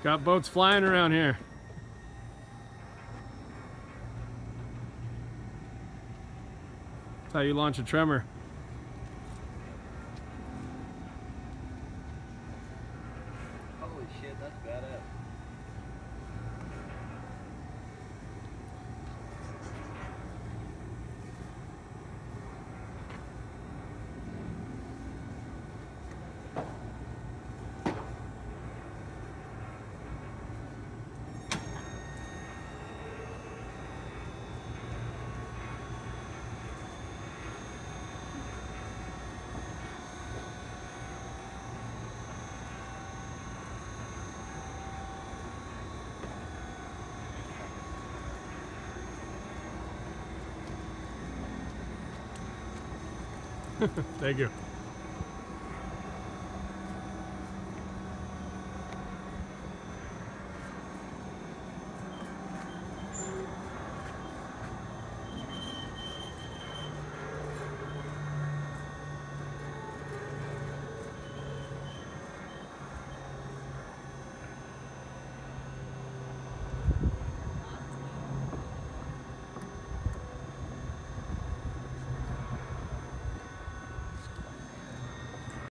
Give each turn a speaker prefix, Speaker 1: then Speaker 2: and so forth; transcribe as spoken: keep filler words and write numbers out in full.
Speaker 1: Got boats flying around here. That's how you launch a tremor.
Speaker 2: Holy shit, that's badass.
Speaker 1: Thank you.